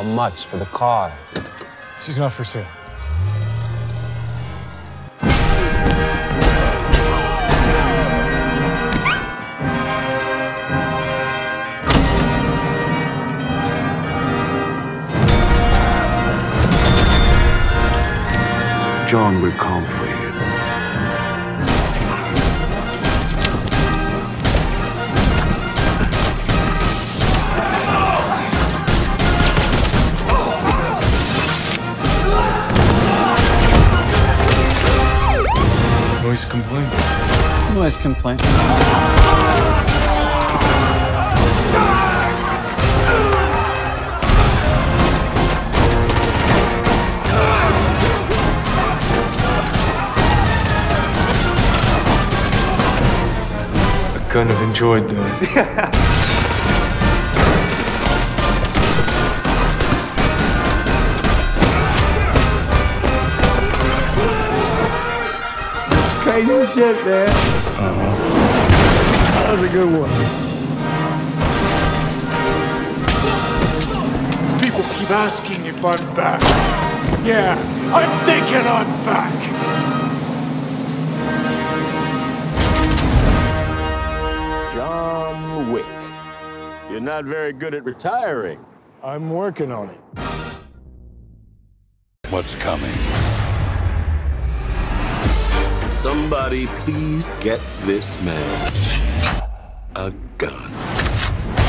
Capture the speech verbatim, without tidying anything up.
How much for the car? She's not for sale. John will come for you. Noise complaint. Noise complaint. Kind of enjoyed that. Crazy shit, man. Uh-huh. That was a good one. People keep asking if I'm back. Yeah, I'm thinking I'm back. Wick. You're not very good at retiring. I'm working on it. What's coming? Somebody please get this man a gun.